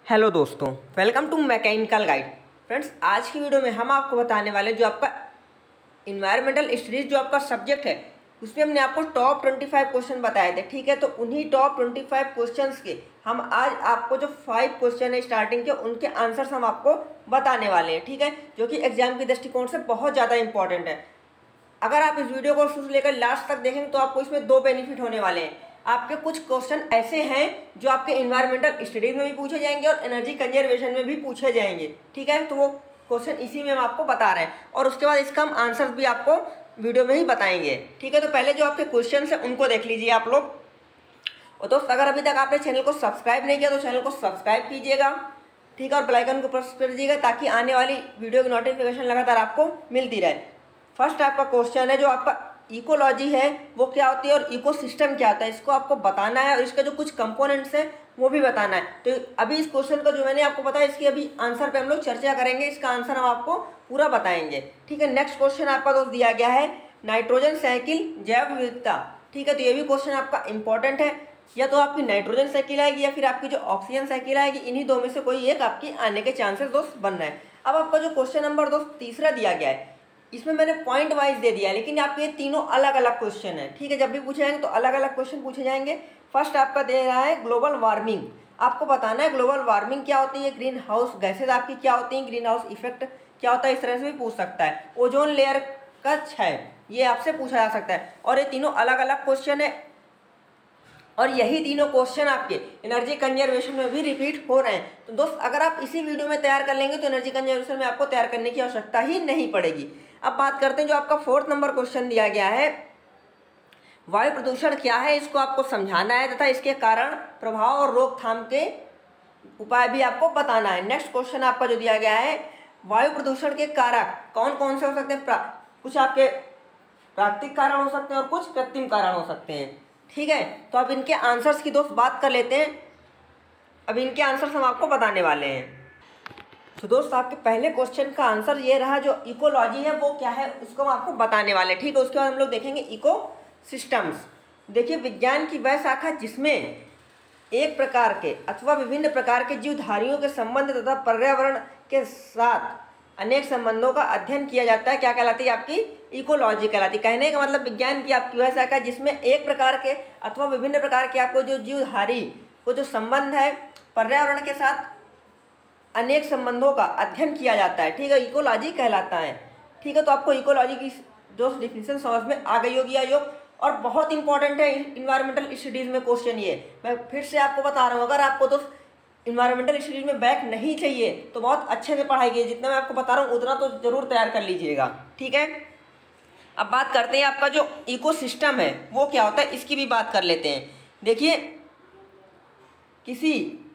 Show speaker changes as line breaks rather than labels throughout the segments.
Hello दोस्तों, welcome to mechanical guide. Friends, आज की वीडियो में हम आपको बताने वाले जो आपका इन्वायरमेंटल स्टडीज जो आपका सब्जेक्ट है उसमें हमने आपको टॉप 25 क्वेश्चन बताए थे। ठीक है, तो उन्हीं टॉप 25 क्वेश्चंस के हम आज आपको जो 5 क्वेश्चन है स्टार्टिंग के उनके आंसर्स हम आपको बताने वाले हैं। ठीक है, जो कि एग्जाम के दृष्टिकोण से बहुत ज़्यादा इंपॉर्टेंट है। अगर आप इस वीडियो को शुरू से लेकर लास्ट तक देखेंगे तो आपको इसमें दो बेनिफिट होने वाले हैं। आपके कुछ क्वेश्चन ऐसे हैं जो आपके इन्वायरमेंटल स्टडीज में भी पूछे जाएंगे और एनर्जी कंजर्वेशन में भी पूछे जाएंगे। ठीक है, तो वो क्वेश्चन इसी में हम आपको बता रहे हैं और उसके बाद इसका हम आंसर्स भी आपको वीडियो में ही बताएंगे। ठीक है, तो पहले जो आपके क्वेश्चन है उनको देख लीजिए आप लोग। और दोस्त, अगर अभी तक आपने चैनल को सब्सक्राइब नहीं किया तो चैनल को सब्सक्राइब कीजिएगा। ठीक है, और बेल आइकन को प्रेस कर दीजिएगा ताकि आने वाली वीडियो की नोटिफिकेशन लगातार आपको मिलती रहे। फर्स्ट आपका क्वेश्चन है जो आपका इकोलॉजी है वो क्या होती है और इकोसिस्टम क्या होता है, इसको आपको बताना है और इसके जो कुछ कंपोनेंट्स हैं वो भी बताना है। तो अभी इस क्वेश्चन का जो मैंने आपको बताया इसकी अभी आंसर पे हम लोग चर्चा करेंगे, इसका आंसर हम आपको पूरा बताएंगे। ठीक है, नेक्स्ट क्वेश्चन आपका दोस्त दिया गया है नाइट्रोजन साइकिल जैव विविधता। ठीक है, तो ये भी क्वेश्चन आपका इंपॉर्टेंट है। या तो आपकी नाइट्रोजन साइकिल आएगी या फिर आपकी जो ऑक्सीजन साइकिल आएगी, इन्हीं दो में से कोई एक आपकी आने के चांसेस दोस्त बन रहे हैं। अब आपका जो क्वेश्चन नंबर दोस्त तीसरा दिया गया है इसमें मैंने पॉइंट वाइज दे दिया है, लेकिन आपके ये तीनों अलग अलग क्वेश्चन है। ठीक है, जब भी पूछे जाएंगे तो अलग अलग क्वेश्चन पूछे जाएंगे। फर्स्ट आपका दे रहा है ग्लोबल वार्मिंग। आपको बताना है ग्लोबल वार्मिंग क्या होती है, ग्रीन हाउस गैसेज आपकी क्या होती हैं, ग्रीन हाउस इफेक्ट क्या होता है, इस तरह से भी पूछ सकता है। ओजोन लेयर का क्षय ये आपसे पूछा जा सकता है। और ये तीनों अलग अलग क्वेश्चन है और यही तीनों क्वेश्चन आपके एनर्जी कंजर्वेशन में भी रिपीट हो रहे हैं। तो दोस्त, अगर आप इसी वीडियो में तैयार कर लेंगे तो एनर्जी कंजर्वेशन में आपको तैयार करने की आवश्यकता ही नहीं पड़ेगी। अब बात करते हैं जो आपका 4th नंबर क्वेश्चन दिया गया है, वायु प्रदूषण क्या है, इसको आपको समझाना है तथा इसके कारण प्रभाव और रोकथाम के उपाय भी आपको बताना है। नेक्स्ट क्वेश्चन आपका जो दिया गया है, वायु प्रदूषण के कारक कौन कौन से हो सकते हैं। कुछ आपके प्राकृतिक कारण हो सकते हैं और कुछ कृत्रिम कारण हो सकते हैं। ठीक है, तो अब इनके आंसर्स की दोस्त बात कर लेते हैं। अब इनके आंसर्स हम आपको बताने वाले हैं। तो दोस्त, आपके पहले क्वेश्चन का आंसर ये रहा, जो इकोलॉजी है वो क्या है उसको हम आपको बताने वाले हैं। ठीक है, उसके बाद हम लोग देखेंगे इको सिस्टम्स। देखिए, विज्ञान की वह शाखा जिसमें एक प्रकार के अथवा विभिन्न प्रकार के जीवधारियों के संबंध तथा पर्यावरण के साथ अनेक संबंधों का अध्ययन किया जाता है, क्या कहलाती है, आपकी इकोलॉजी कहलाती है। कहने का मतलब विज्ञान की आपकी वह शाखा जिसमें एक प्रकार के अथवा विभिन्न प्रकार के आपको जो जीवधारी को जो संबंध है पर्यावरण के साथ अनेक संबंधों का अध्ययन किया जाता है। ठीक है, इकोलॉजी कहलाता है। ठीक है, तो आपको इकोलॉजी की जो डिफिनेशन समझ में आ गई होगी आयोग, और बहुत इंपॉर्टेंट है इन्वायरमेंटल स्टडीज में क्वेश्चन ये। मैं फिर से आपको बता रहा हूँ, अगर आपको दोस्त इन्वायरमेंटल स्टडीज में बैक नहीं चाहिए तो बहुत अच्छे से पढ़ाई कीजिए, जितना मैं आपको बता रहा हूँ उतना तो जरूर तैयार कर लीजिएगा। ठीक है, अब बात करते हैं आपका जो इकोसिस्टम है वो क्या होता है, इसकी भी बात कर लेते हैं। देखिए, किसी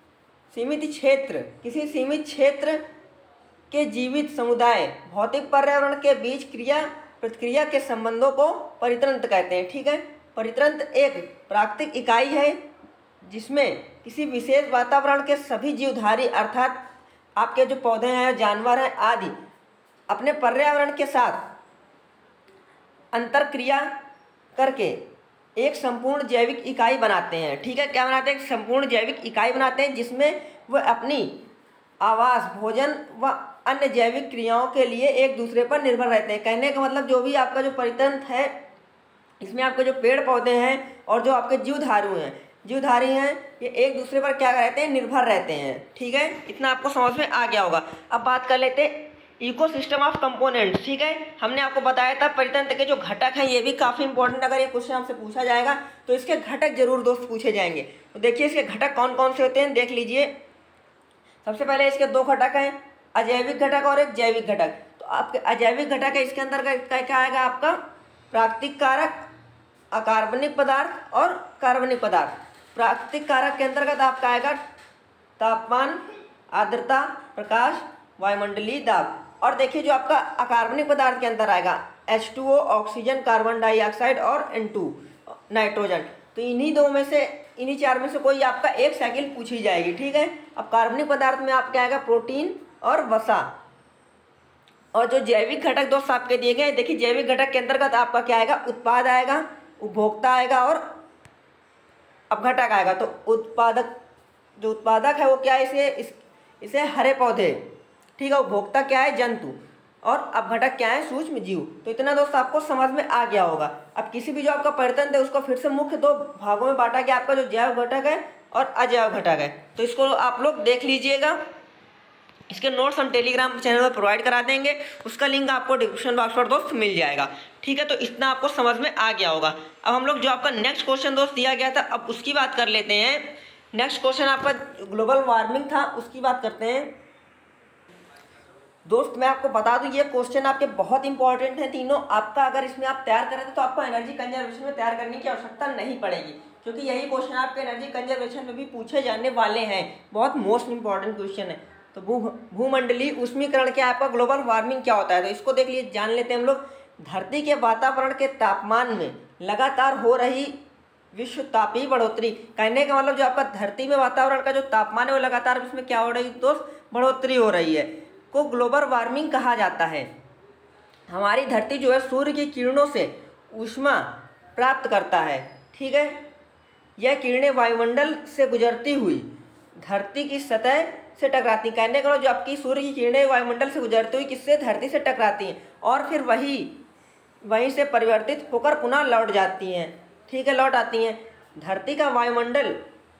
सीमित क्षेत्र के जीवित समुदाय भौतिक पर्यावरण के बीच क्रिया प्रतिक्रिया के संबंधों को परितंत्र कहते हैं। ठीक है, परितंत्र एक प्राकृतिक इकाई है जिसमें किसी विशेष वातावरण के सभी जीवधारी अर्थात आपके जो पौधे हैं, जानवर हैं आदि अपने पर्यावरण के साथ अंतरक्रिया करके एक संपूर्ण जैविक इकाई बनाते हैं। ठीक है, क्या बनाते हैं, एक संपूर्ण जैविक इकाई बनाते हैं जिसमें वह अपनी आवास, भोजन व अन्य जैविक क्रियाओं के लिए एक दूसरे पर निर्भर रहते हैं। कहने का मतलब जो भी आपका जो परितंत्र है इसमें आपके जो पेड़ पौधे हैं और जो आपके जीवधारी हैं ये एक दूसरे पर क्या रहते हैं, निर्भर रहते हैं। ठीक है, इतना आपको समझ में आ गया होगा। अब बात कर लेते हैं इकोसिस्टम ऑफ कंपोनेंट्स। ठीक है, हमने आपको बताया था परितंत्र के जो घटक हैं ये भी काफ़ी इंपॉर्टेंट, अगर ये क्वेश्चन हमसे पूछा जाएगा तो इसके घटक जरूर दोस्त पूछे जाएंगे। तो देखिए, इसके घटक कौन कौन से होते हैं देख लीजिए। सबसे पहले इसके दो घटक हैं, अजैविक घटक और एक जैविक घटक। तो आपके अजैविक घटक है, इसके अंदर क्या आएगा, आपका प्राकृतिक कारक, अकार्बनिक पदार्थ और कार्बनिक पदार्थ। प्राकृतिक कारक के अंतर्गत आपका आएगा तापमान, आर्द्रता, प्रकाश, वायुमंडलीय दाब। और देखिए, जो आपका अकार्बनिक पदार्थ के अंदर आएगा H2O ऑक्सीजन, कार्बन डाइऑक्साइड और N2 नाइट्रोजन। तो इन्हीं चार में से कोई आपका एक साइकिल पूछी जाएगी। ठीक है, अब कार्बनिक पदार्थ में आपका आएगा प्रोटीन और वसा। और जो जैविक घटक दोस्त आपके दिए गए, देखिए जैविक घटक के अंतर्गत आपका क्या आएगा, उत्पाद आएगा, उपभोक्ता आएगा और अपघटक आएगा। तो उत्पादक जो उत्पादक है वो क्या है, इसे हरे पौधे, ठीक है। उपभोक्ता क्या है, जंतु, और अपघटक क्या है, सूक्ष्म जीव। तो इतना दोस्त आपको समझ में आ गया होगा। अब किसी भी जो आपका परितंत्र है उसको फिर से मुख्य दो भागों में बांटा गया, आपका जो जैव घटक है और अजैव घटक है। तो इसको आप लोग देख लीजिएगा। इसके नोट्स हम टेलीग्राम चैनल पर प्रोवाइड करा देंगे, उसका लिंक आपको डिस्क्रिप्शन बॉक्स पर दोस्त मिल जाएगा, ठीक है। तो इतना आपको समझ में आ गया होगा। अब हम लोग जो आपका नेक्स्ट क्वेश्चन दोस्त दिया गया था, अब उसकी बात कर लेते हैं। नेक्स्ट क्वेश्चन आपका ग्लोबल वार्मिंग था, उसकी बात करते हैं। दोस्त मैं आपको बता दूं ये क्वेश्चन आपके बहुत इंपॉर्टेंट हैं तीनों। आपका अगर इसमें आप तैयार करें तो आपको एनर्जी कंजर्वेशन में तैयार करने की आवश्यकता नहीं पड़ेगी, क्योंकि यही क्वेश्चन आपके एनर्जी कंजर्वेशन में भी पूछे जाने वाले हैं। बहुत मोस्ट इंपॉर्टेंट क्वेश्चन है। तो भूमंडलीय ऊष्मीकरण क्या है, आपका ग्लोबल वार्मिंग क्या होता है, तो इसको देख लीजिए, जान लेते हैं हम लोग। धरती के वातावरण के तापमान में लगातार हो रही विश्व तापीय बढ़ोतरी, कहने का मतलब जो आपका धरती में वातावरण का जो तापमान है वो लगातार इसमें क्या हो रही है दोस्त, बढ़ोतरी हो रही है, को ग्लोबल वार्मिंग कहा जाता है। हमारी धरती जो है सूर्य की किरणों से ऊष्मा प्राप्त करता है, ठीक है। यह किरणें वायुमंडल से गुजरती हुई धरती की सतह से टकराती, कहने का जो आपकी सूर्य की किरणें वायुमंडल से गुजरती हुई किससे, धरती से टकराती हैं और फिर वहीं से परिवर्तित होकर पुनः लौट जाती हैं, ठीक है, लौट आती हैं। धरती का वायुमंडल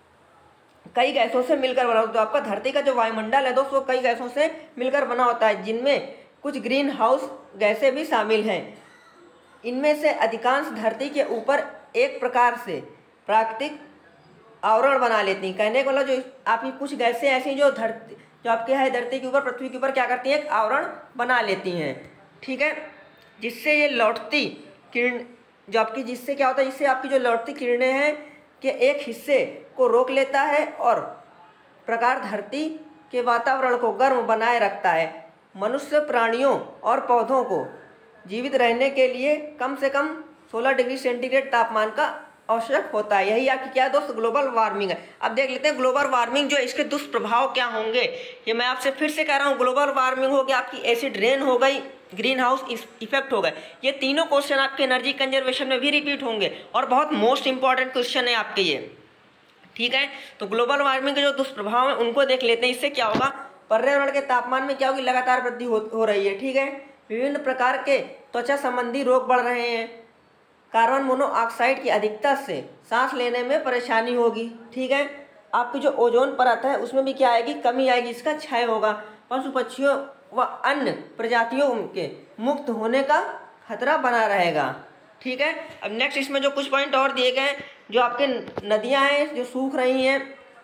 कई गैसों से मिलकर बना होता है। तो आपका धरती का जो वायुमंडल है दोस्तों कई गैसों से मिलकर बना होता है, जिनमें कुछ ग्रीन हाउस गैसें भी शामिल हैं। इनमें से अधिकांश धरती के ऊपर एक प्रकार से प्राकृतिक आवरण बना लेती हैं, कहने का मतलब जो आपकी कुछ गैसें ऐसी जो आपके है धरती के ऊपर, पृथ्वी के ऊपर क्या करती हैं, एक आवरण बना लेती हैं, ठीक है। जिससे ये लौटती किरण जो आपकी, जिससे क्या होता है, जिससे आपकी जो लौटती किरणें हैं के एक हिस्से को रोक लेता है और प्रकार धरती के वातावरण को गर्म बनाए रखता है। मनुष्य, प्राणियों और पौधों को जीवित रहने के लिए कम से कम 16 डिग्री सेंटीग्रेड तापमान का आवश्यक होता है। यही आपकी क्या है दोस्त, ग्लोबल वार्मिंग है। अब देख लेते हैं ग्लोबल वार्मिंग जो इसके दुष्प्रभाव क्या होंगे। ये मैं आपसे फिर से कह रहा हूँ, ग्लोबल वार्मिंग हो गया, आपकी एसिड रेन हो गई, ग्रीन हाउस इफेक्ट हो गए। ये तीनों क्वेश्चन आपके एनर्जी कंजर्वेशन में भी रिपीट होंगे और बहुत मोस्ट इंपॉर्टेंट क्वेश्चन है आपके ये, ठीक है। तो ग्लोबल वार्मिंग के जो दुष्प्रभाव हैं उनको देख लेते हैं। इससे क्या होगा, पर्यावरण के तापमान में क्या होगी, लगातार वृद्धि हो रही है, ठीक है। विभिन्न प्रकार के त्वचा संबंधी रोग बढ़ रहे हैं। कार्बन मोनोऑक्साइड की अधिकता से सांस लेने में परेशानी होगी, ठीक है। आपकी जो ओजोन परत है उसमें भी क्या आएगी, कमी आएगी, इसका क्षय होगा। पशु पक्षियों व अन्य प्रजातियों के मुक्त होने का खतरा बना रहेगा, ठीक है। अब नेक्स्ट इसमें जो कुछ पॉइंट और दिए गए हैं, जो आपके नदियां हैं जो सूख रही हैं,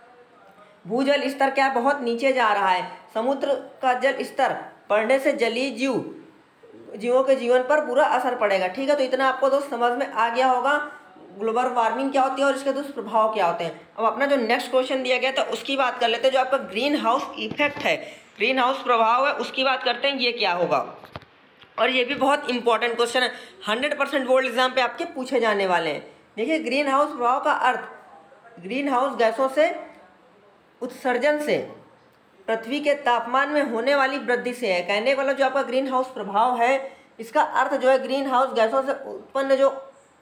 भूजल स्तर क्या बहुत नीचे जा रहा है, समुद्र का जल स्तर बढ़ने से जलीय जीवों के जीवन पर बुरा असर पड़ेगा, ठीक है। तो इतना आपको दोस्त समझ में आ गया होगा ग्लोबल वार्मिंग क्या होती है और इसके दुष्प्रभाव क्या होते हैं। अब अपना जो नेक्स्ट क्वेश्चन दिया गया था उसकी बात कर लेते हैं। जो आपका ग्रीन हाउस इफेक्ट है, ग्रीन हाउस प्रभाव है, उसकी बात करते हैं, ये क्या होगा। और ये भी बहुत इंपॉर्टेंट क्वेश्चन है, 100% बोर्ड एग्जाम पे आपके पूछे जाने वाले हैं। देखिए ग्रीन हाउस प्रभाव का अर्थ ग्रीन हाउस गैसों से उत्सर्जन से पृथ्वी के तापमान में होने वाली वृद्धि से है। कहने वाला जो आपका ग्रीन हाउस प्रभाव है, इसका अर्थ जो है ग्रीन हाउस गैसों से उत्पन्न जो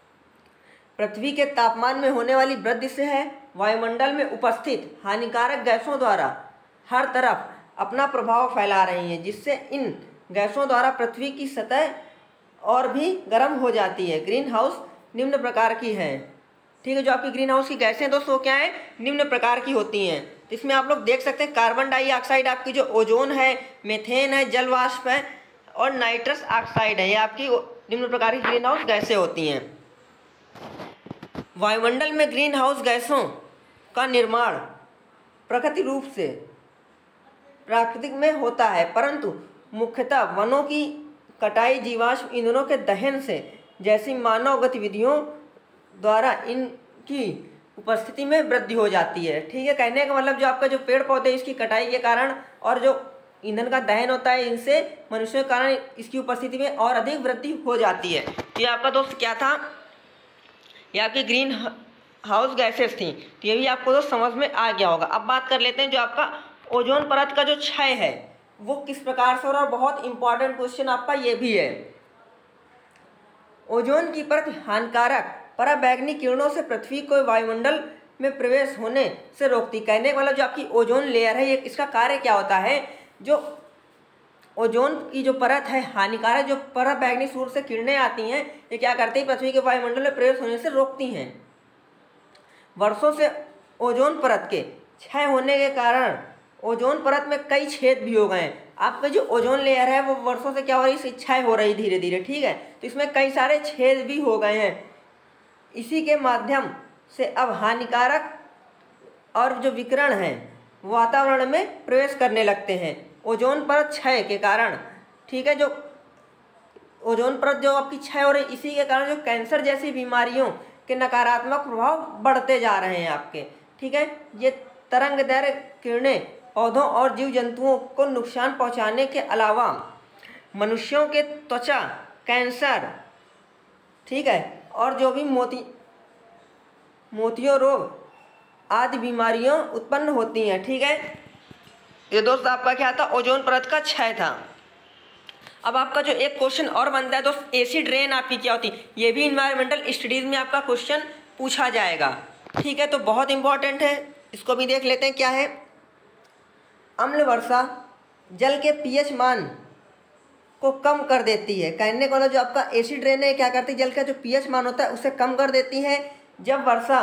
पृथ्वी के तापमान में होने वाली वृद्धि से है। वायुमंडल में उपस्थित हानिकारक गैसों द्वारा हर तरफ अपना प्रभाव फैला रही हैं, जिससे इन गैसों द्वारा पृथ्वी की सतह और भी गर्म हो जाती है। ग्रीन हाउस निम्न प्रकार की है, ठीक है। जो आपकी ग्रीन हाउस की गैसें दोस्तों क्या है, निम्न प्रकार की होती हैं। तो इसमें आप लोग देख सकते हैं कार्बन डाइऑक्साइड, आपकी जो ओजोन है, मीथेन है, जल वाष्प है और नाइट्रस ऑक्साइड है, ये आपकी निम्न प्रकार की ग्रीन हाउस गैसें होती हैं। वायुमंडल में ग्रीन हाउस गैसों का निर्माण प्राकृतिक रूप से प्राकृतिक में होता है, परंतु मुख्यतः वनों की कटाई, जीवाश्म ईंधनों के दहन से जैसी मानव गतिविधियों द्वारा इनकी उपस्थिति में वृद्धि हो जाती है, ठीक है। कहने का मतलब जो आपका जो पेड़ पौधे इसकी कटाई के कारण और जो ईंधन का दहन होता है, इनसे मनुष्यों के कारण इसकी उपस्थिति में और अधिक वृद्धि हो जाती है। तो ये आपका दोस्त क्या था, ये आपकी ग्रीन हाउस गैसेस थी। तो ये भी आपको दोस्त समझ में आ गया होगा। अब बात कर लेते हैं जो आपका ओजोन परत का जो क्षय है वो किस प्रकार से हो रहा है। बहुत इंपॉर्टेंट क्वेश्चन आपका ये भी है। ओजोन की परत हानिकारक पराबैंगनी किरणों से पृथ्वी को वायुमंडल में प्रवेश होने से रोकती। कहने का मतलब जो आपकी ओजोन लेयर है, ये इसका कार्य क्या होता है, जो ओजोन की जो परत है, हानिकारक जो पराबैंगनी सूर्य से किरणें आती हैं, ये क्या करती है, पृथ्वी के वायुमंडल में प्रवेश होने से रोकती हैं। वर्षों से ओजोन परत के क्षय होने के कारण ओजोन परत में कई छेद भी हो गए हैं। आपका जो ओजोन लेयर है वो वर्षों से क्या हो रही है, क्षय हो रही धीरे धीरे, ठीक है। तो इसमें कई सारे छेद भी हो गए हैं। इसी के माध्यम से अब हानिकारक और जो विकिरण हैं वातावरण में प्रवेश करने लगते हैं ओजोन परत क्षय के कारण, ठीक है। जो ओजोन परत जो आपकी क्षय हो रही, इसी के कारण जो कैंसर जैसी बीमारियों के नकारात्मक प्रभाव बढ़ते जा रहे हैं आपके, ठीक है। ये तरंगदैर्घ्य किरणें पौधों और जीव जंतुओं को नुकसान पहुंचाने के अलावा मनुष्यों के त्वचा कैंसर, ठीक है, और जो भी मोतियों रोग आदि बीमारियां उत्पन्न होती हैं, ठीक है। ये दोस्त आपका क्या था, ओजोन परत का क्षय था। अब आपका जो एक क्वेश्चन और बनता है दोस्त, एसिड रेन आपकी क्या होती है, ये भी इन्वायरमेंटल स्टडीज में आपका क्वेश्चन पूछा जाएगा, ठीक है। तो बहुत इंपॉर्टेंट है, इसको भी देख लेते हैं क्या है। अम्ल वर्षा जल के पीएच मान को कम कर देती है। कहने को जो आपका एसिड रेन है क्या करती है, जल का जो पीएच मान होता है उसे कम कर देती है। जब वर्षा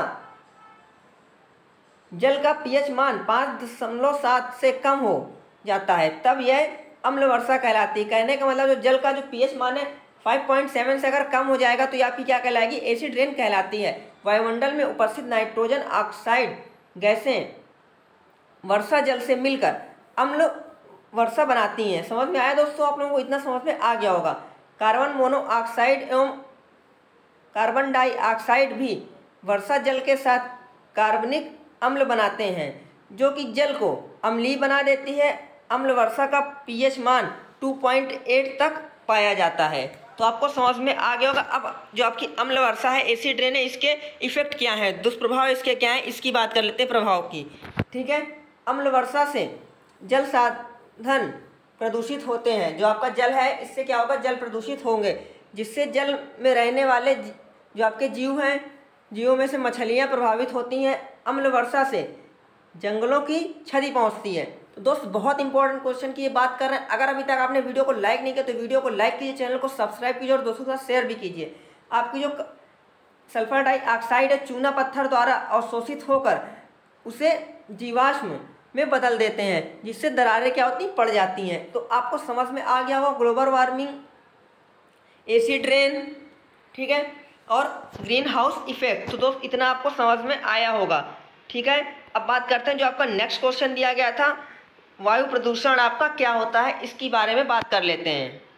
जल का पीएच मान 5.7 से कम हो जाता है तब यह अम्ल वर्षा कहलाती है। कहने का मतलब जो जल का जो पीएच मान है 5.7 से अगर कम हो जाएगा तो ये आपकी क्या कहलाएगी, एसिड रेन कहलाती है। वायुमंडल में उपस्थित नाइट्रोजन ऑक्साइड गैसें वर्षा जल से मिलकर अम्ल वर्षा बनाती हैं। समझ में आया दोस्तों, आप लोगों को इतना समझ में आ गया होगा। कार्बन मोनोऑक्साइड एवं कार्बन डाइऑक्साइड भी वर्षा जल के साथ कार्बनिक अम्ल बनाते हैं, जो कि जल को अम्लीय बना देती है। अम्ल वर्षा का पीएच मान 2.8 तक पाया जाता है। तो आपको समझ में आ गया होगा। अब जो आपकी अम्ल वर्षा है, एसिड रेन है, इसके इफेक्ट क्या हैं, दुष्प्रभाव इसके क्या हैं, इसकी बात कर लेते हैं प्रभाव की, ठीक है। अम्ल वर्षा से जल साधन प्रदूषित होते हैं। जो आपका जल है इससे क्या होगा, जल प्रदूषित होंगे, जिससे जल में रहने वाले जो आपके जीव हैं, जीवों में से मछलियां प्रभावित होती हैं। अम्ल वर्षा से जंगलों की क्षति पहुंचती है। तो दोस्त बहुत इंपॉर्टेंट क्वेश्चन की ये बात कर रहे हैं। अगर अभी तक आपने वीडियो को लाइक नहीं किया तो वीडियो को लाइक कीजिए, चैनल को सब्सक्राइब कीजिए और दोस्तों के साथ शेयर भी कीजिए। आपकी जो सल्फर डाइऑक्साइड है चूना पत्थर द्वारा अवशोषित होकर उसे जीवाश्म में बदल देते हैं, जिससे दरारें क्या होती पड़ जाती हैं। तो आपको समझ में आ गया होगा ग्लोबल वार्मिंग, एसिड रेन, ठीक है, और ग्रीन हाउस इफेक्ट। तो दोस्त इतना आपको समझ में आया होगा, ठीक है। अब बात करते हैं जो आपका नेक्स्ट क्वेश्चन दिया गया था, वायु प्रदूषण आपका क्या होता है, इसकी बारे में बात कर लेते हैं।